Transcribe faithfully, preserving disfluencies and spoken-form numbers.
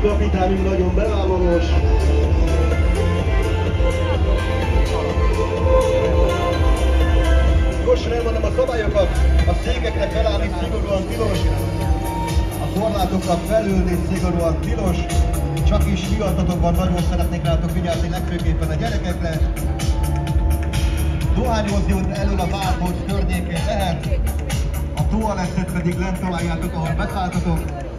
kapitányunk nagyon bevállalós. Gyorsan elmondom a szabályokat, a székekre felállni szigorúan tilos, a korlátokra felülni szigorúan tilos, csak is fiatatokban nagyon szeretnék rátok vigyázni, legfőképpen a gyerekekre. Dohányozni ott elől a bárbolt környékén lehet, a toalettet pedig lent találjátok, ahol beszálltatok.